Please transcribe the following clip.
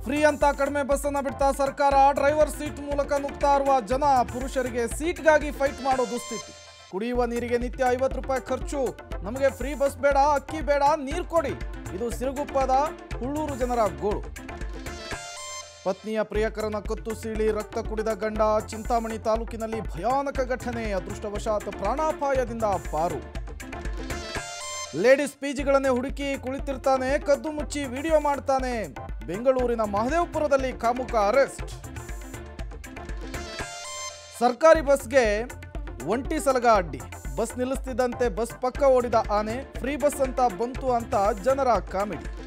Free ಅಂತ ಕಡಿಮೆ bus ಅನ್ನು ಬಿಡ್ತಾ ಸರ್ಕಾರ ಡ್ರೈವರ್ ಸೀಟ್ ಮೂಲಕ ನುಗ್ತಾ ಇರುವ ಜನ ಪುರುಷರಿಗೆ ಸೀಟ್ಗಾಗಿ ಫೈಟ್ ಮಾಡೋ ದುಸ್ಥಿತಿ. ಕುಡಿಯುವ ನೀರಿಗೆ ನಿತ್ಯ 50 ರೂಪಾಯಿ ಖರ್ಚು. ನಮಗೆ ಫ್ರೀ ಬಸ್ ಬೇಡ, ಅಕ್ಕಿ ಬೇಡ, ನೀರು ಕೊಡಿ. ಇದು ಸಿರುಗುಪ್ಪದ ಹುಳ್ಳೂರು ಜನರ ಗೋಳು. ಪತ್ನಿಯ ಪ್ರಿಯಕರನ ಕತ್ತು ಸೀಳಿ ರಕ್ತ ಕುಡಿದ ಗಂಡ. ಚಿಂತಾಮಣಿ ತಾಲೂಕಿನಲ್ಲಿ ಭಯಾನಕ ಘಟನೆ. ಅದೃಷ್ಟವಶಾತ್ ಪ್ರಾಣಾಪಾಯದಿಂದ ಪಾರು. ಲೇಡೀಸ್ ಪಿಜಿಗಳನ್ನೇ ಹುಡುಕಿ ಕುಳಿತಿರ್ತಾನೆ, ಕದ್ದು ಮುಚ್ಚಿ ವಿಡಿಯೋ ಮಾಡ್ತಾನೆ. ಬೆಂಗಳೂರಿನ ಮಹದೇವಪುರದಲ್ಲಿ ಕಾಮುಕ ಅರೆಸ್ಟ್. ಸರ್ಕಾರಿ ಬಸ್ಗೆ ಒಂಟಿ ಸಲಗ ಅಡ್ಡಿ. ಬಸ್ ನಿಲ್ಲಿಸ್ತಿದ್ದಂತೆ ಬಸ್ ಪಕ್ಕ ಓಡಿದ ಆನೆ. ಫ್ರೀ ಬಸ್ ಅಂತ ಬಂತು ಅಂತ ಜನರ ಕಾಮಿಡಿ.